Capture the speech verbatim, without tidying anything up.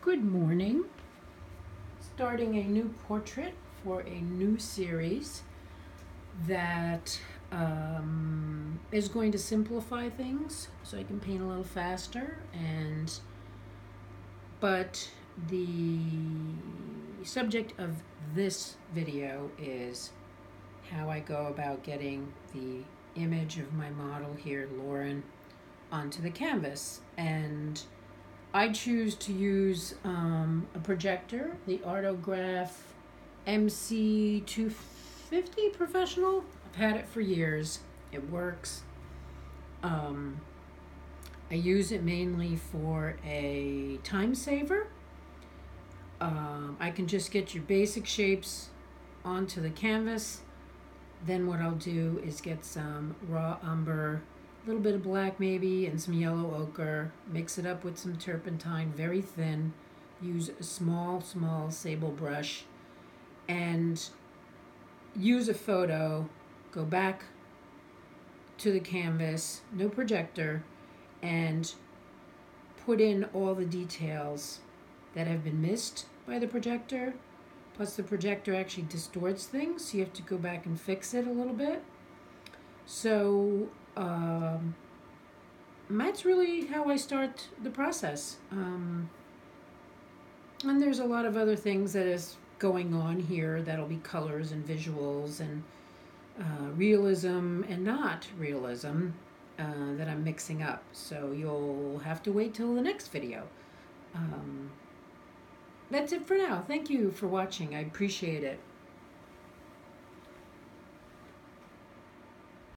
Good morning. Starting a new portrait for a new series that um, is going to simplify things so I can paint a little faster, and but the subject of this video is how I go about getting the image of my model here, Lauren, onto the canvas. And I choose to use um, a projector, the Artograph M C two fifty Professional. I've had it for years. It works. Um, I use it mainly for a time saver. Um, I can just get your basic shapes onto the canvas. Then what I'll do is get some raw umber, a little bit of black maybe, and some yellow ochre, mix it up with some turpentine, very thin, use a small, small sable brush, and use a photo, go back to the canvas, no projector, and put in all the details that have been missed by the projector. Plus the projector actually distorts things, so you have to go back and fix it a little bit. So um, that's really how I start the process. Um, and there's a lot of other things that is going on here that'll be colors and visuals and uh, realism and not realism uh, that I'm mixing up. So you'll have to wait till the next video. Um, that's it for now. Thank you for watching. I appreciate it.